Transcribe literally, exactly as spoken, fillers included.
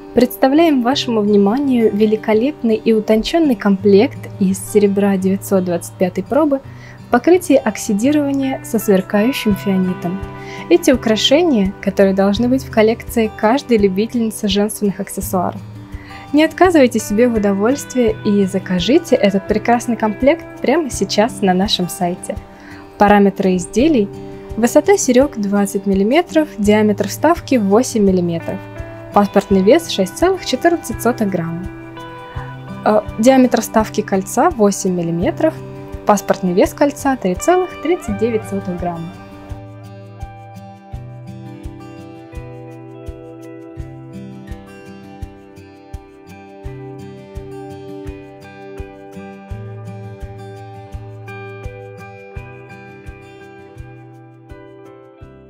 Представляем вашему вниманию великолепный и утонченный комплект из серебра девятьсот двадцать пятой пробы в покрытии оксидирования со сверкающим фианитом. Эти украшения, которые должны быть в коллекции каждой любительницы женственных аксессуаров. Не отказывайте себе в удовольствии и закажите этот прекрасный комплект прямо сейчас на нашем сайте. Параметры изделий: высота серег двадцать миллиметров, диаметр вставки восемь миллиметров. Паспортный вес шесть целых четырнадцать сотых грамма. Диаметр вставки кольца восемь миллиметров. Паспортный вес кольца три целых тридцать девять сотых грамма.